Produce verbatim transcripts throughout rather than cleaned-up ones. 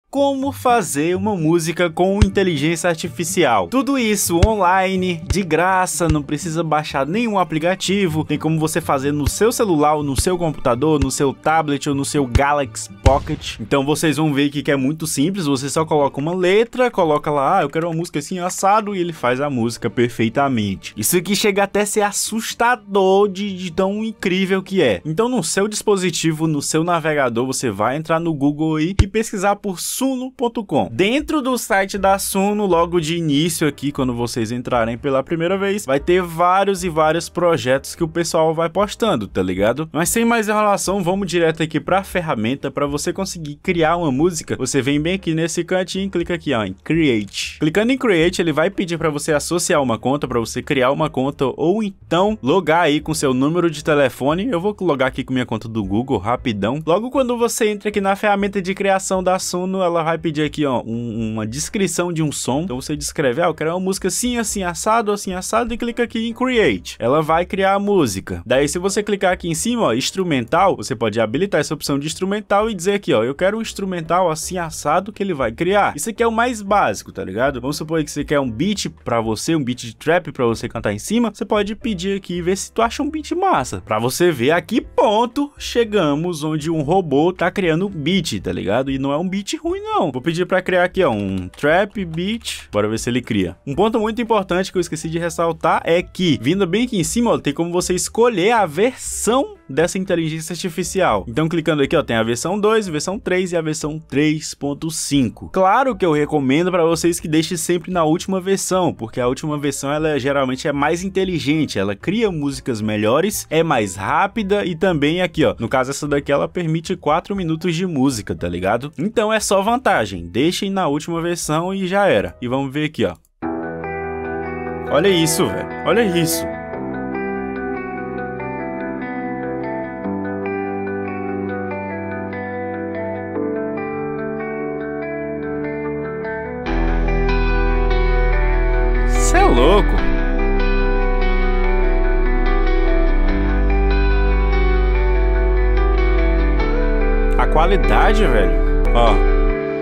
como fazer uma música com inteligência artificial. Tudo isso online, de graça, não precisa baixar nenhum aplicativo, tem como você fazer no seu celular, ou no seu computador, no seu tablet ou no seu Galaxy Pocket. Então vocês vão ver que é muito simples, você só coloca uma letra, coloca lá, ah, eu quero uma música assim assado, e ele faz a música perfeitamente. Isso aqui chega até a ser assustador de, de tão incrível que é. Então no seu dispositivo, no seu navegador, você vai entrar no Google aí e pesquisar por suno ponto com. Dentro do site da Suno, logo de início aqui, quando vocês entrarem pela primeira vez, vai ter vários e vários projetos que o pessoal vai postando, tá ligado? Mas sem mais enrolação, vamos direto aqui pra ferramenta. Para você conseguir criar uma música, você vem bem aqui nesse cantinho, clica aqui ó, em Create. Clicando em Create, ele vai pedir para você associar uma conta, para você criar uma conta, ou então logar aí com seu número de telefone. Eu vou logar aqui com minha conta do Google, rapidão. Logo quando você entra aqui na ferramenta de criação da Suno, ela vai pedir aqui ó, um, uma descrição de um som. Então você descreve, ah, eu quero uma música assim, assim, assado, assim, assado, e clica aqui em Create. Ela vai criar a música. Daí se você clicar aqui em cima, ó, instrumental, você pode habilitar essa opção de instrumental e dizer aqui, ó, eu quero um instrumental assim, assado, que ele vai criar. Isso aqui é o mais básico, tá ligado? Vamos supor que você quer um beat pra você, um beat de trap pra você cantar em cima, você pode pedir aqui e ver se tu acha um beat massa, pra você ver a que ponto chegamos onde um robô tá criando um beat, tá ligado? E não é um beat ruim não. Vou pedir pra criar aqui ó, um trap beat, bora ver se ele cria. Um ponto muito importante que eu esqueci de ressaltar é que, vindo bem aqui em cima, ó, tem como você escolher a versão dessa inteligência artificial. Então clicando aqui ó, tem a versão dois, a versão três e a versão três ponto cinco. Claro que eu recomendo para vocês que deixem sempre na última versão, porque a última versão ela geralmente é mais inteligente, ela cria músicas melhores, é mais rápida e também aqui ó, no caso essa daqui ela permite quatro minutos de música, tá ligado? Então é só vantagem, deixem na última versão e já era. E vamos ver aqui ó. Olha isso, velho, olha isso. Cê é louco. A qualidade, velho. Ó.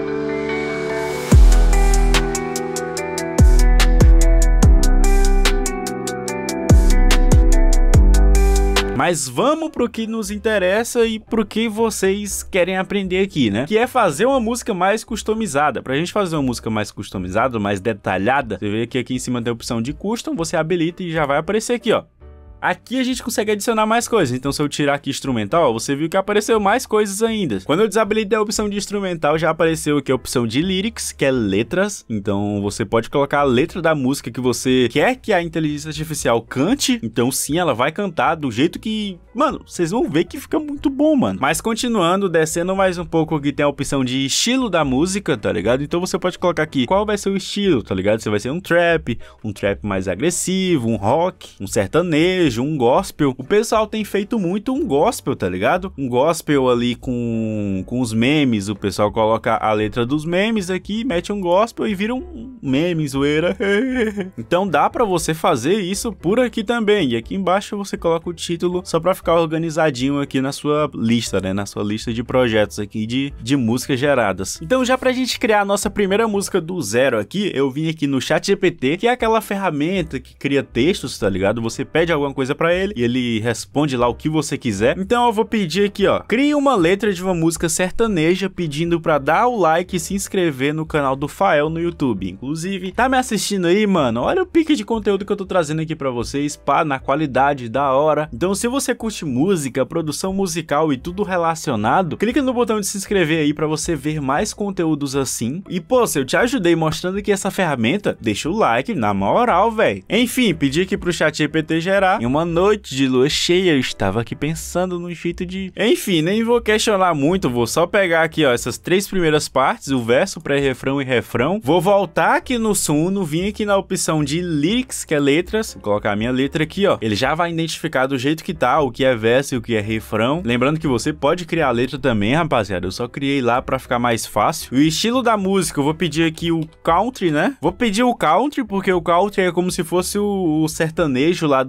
Mas vamos pro que nos interessa e pro que vocês querem aprender aqui, né? Que é fazer uma música mais customizada. Pra gente fazer uma música mais customizada, mais detalhada, você vê que aqui em cima tem a opção de custom, você habilita e já vai aparecer aqui, ó. Aqui a gente consegue adicionar mais coisas, então se eu tirar aqui instrumental, você viu que apareceu mais coisas ainda. Quando eu desabilitei a opção de instrumental, já apareceu aqui a opção de lyrics, que é letras. Então você pode colocar a letra da música que você quer que a inteligência artificial cante. Então sim, ela vai cantar do jeito que... Mano, vocês vão ver que fica muito bom, mano. Mas continuando, descendo mais um pouco, aqui tem a opção de estilo da música, tá ligado? Então você pode colocar aqui qual vai ser o estilo, tá ligado? Você vai ser um trap, um trap mais agressivo, um rock, um sertanejo, um gospel. O pessoal tem feito muito um gospel, tá ligado? Um gospel ali com, com os memes. O pessoal coloca a letra dos memes aqui, mete um gospel e vira um meme, zoeira. Então dá pra você fazer isso por aqui também. E aqui embaixo você coloca o título só pra ficar organizadinho aqui na sua lista, né? Na sua lista de projetos aqui de, de músicas geradas. Então já pra gente criar a nossa primeira música do zero aqui, eu vim aqui no ChatGPT, que é aquela ferramenta que cria textos, tá ligado? Você pede alguma coisa pra ele e ele responde lá o que você quiser. Então eu vou pedir aqui, ó, crie uma letra de uma música sertaneja, pedindo pra dar o like e se inscrever no canal do Fael no YouTube. Inclusive, tá me assistindo aí, mano? Olha o pique de conteúdo que eu tô trazendo aqui pra vocês, pá, na qualidade da hora. Então se você curte música, produção musical e tudo relacionado, clica no botão de se inscrever aí pra você ver mais conteúdos assim. E pô, se eu te ajudei mostrando aqui essa ferramenta, deixa o like, na moral, velho. Enfim, pedi aqui pro ChatGPT gerar. Em uma noite de lua cheia, eu estava aqui pensando no jeito de... Enfim, nem vou questionar muito, vou só pegar aqui, ó, essas três primeiras partes, o verso, pré-refrão e refrão. Vou voltar aqui no Suno, vim aqui na opção de lyrics, que é letras, vou colocar a minha letra aqui, ó. Ele já vai identificar do jeito que tá, o que é verso e o que é refrão. Lembrando que você pode criar a letra também, rapaziada. Eu só criei lá pra ficar mais fácil. O estilo da música, eu vou pedir aqui o country, né? Vou pedir o country, porque o country é como se fosse o, o sertanejo lá do, do,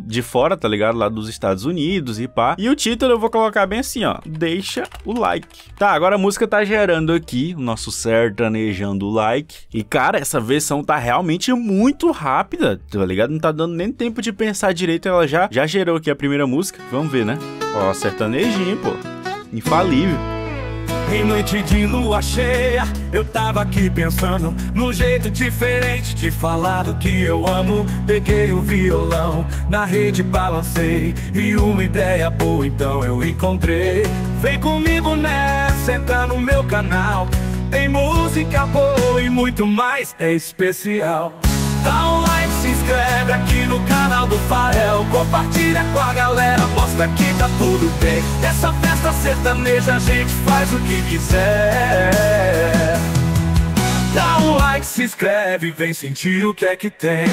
de fora, tá ligado? Lá dos Estados Unidos e pá. E o título eu vou colocar bem assim, ó. Deixa o like. Tá, agora a música tá gerando aqui o nosso sertanejando like. E, cara, essa versão tá realmente muito rápida, tá ligado? Não tá dando nem tempo de pensar direito. Ela já, já gerou aqui a primeira música. Vamos ver, né? Ó, sertanejinho, pô. Infalível. Em noite de lua cheia, eu tava aqui pensando num jeito diferente de falar do que eu amo. Peguei o violão, na rede balancei, e uma ideia boa então eu encontrei. Vem comigo nessa, entra no meu canal. Tem música boa e muito mais, é especial. Dá um like, se inscreve aqui no canal do Fael. Compartilha com a galera, mostra que tá tudo bem. Essa festa sertaneja a gente faz o que quiser. Dá um like, se inscreve, vem sentir o que é que tem.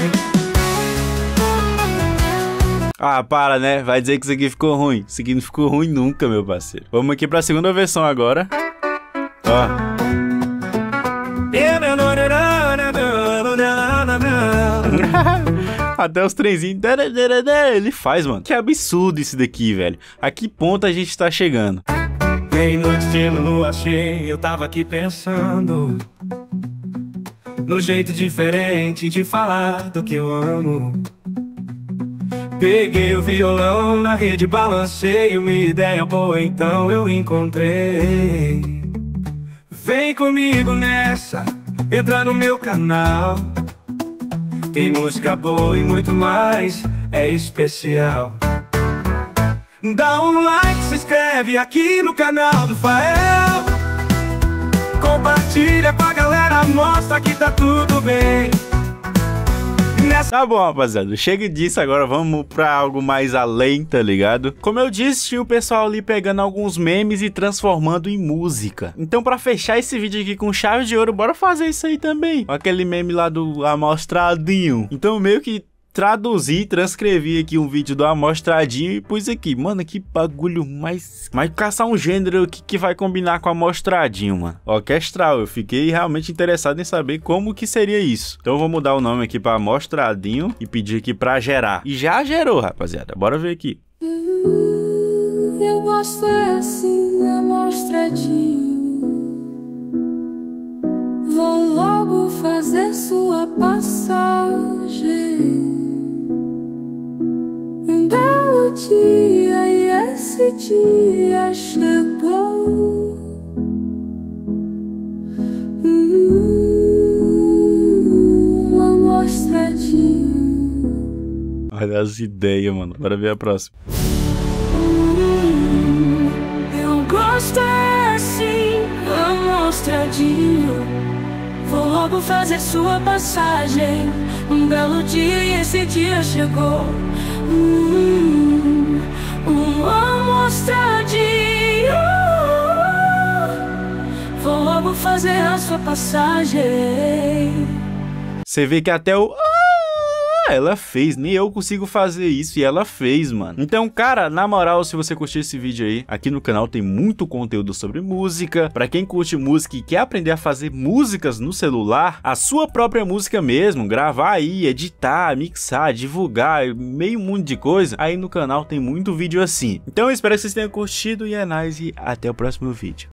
Ah, para, né? Vai dizer que isso aqui ficou ruim. Isso aqui não ficou ruim nunca, meu parceiro. Vamos aqui pra segunda versão agora. Ó. Até os trenzinhos ele faz, mano. Que absurdo isso daqui, velho. A que ponto a gente tá chegando? Bem noite de lua cheia, eu tava aqui pensando no jeito diferente de falar do que eu amo. Peguei o violão, na rede balancei, uma ideia boa então eu encontrei. Vem comigo nessa, entra no meu canal. Tem música boa e muito mais, é especial. Dá um like, se inscreve aqui no canal do Fael. Compartilha com a galera, mostra que tá tudo bem. Nessa... Tá bom, rapaziada, chega disso, agora vamos pra algo mais além, tá ligado? Como eu disse, tinha o pessoal ali pegando alguns memes e transformando em música. Então pra fechar esse vídeo aqui com chave de ouro, bora fazer isso aí também. Aquele meme lá do Amostradinho. Então meio que traduzi, transcrevi aqui um vídeo do Amostradinho e pus aqui. Mano, que bagulho mais... Mas caçar um gênero que, que vai combinar com Amostradinho, mano. Orquestral, eu fiquei realmente interessado em saber como que seria isso. Então eu vou mudar o nome aqui pra Amostradinho e pedir aqui pra gerar. E já gerou, rapaziada. Bora ver aqui. Eu gosto é assim, Amostradinho. Vou logo fazer sua passagem. Um belo dia e esse dia chegou. Hum, Amostradinho. Olha as ideias, mano. Bora ver a próxima. Hum, eu gosto é assim, Amostradinho. Vou logo fazer sua passagem. Um belo dia e esse dia chegou. Hum, um amostradinho. Vou logo fazer a sua passagem. Você vê que até o... ela fez, nem eu consigo fazer isso e ela fez, mano. Então, cara, na moral, se você curtiu esse vídeo aí, aqui no canal tem muito conteúdo sobre música. Pra quem curte música e quer aprender a fazer músicas no celular, a sua própria música mesmo, gravar aí, editar, mixar, divulgar, meio mundo de coisa, aí no canal tem muito vídeo assim. Então eu espero que vocês tenham curtido e é nóis e até o próximo vídeo.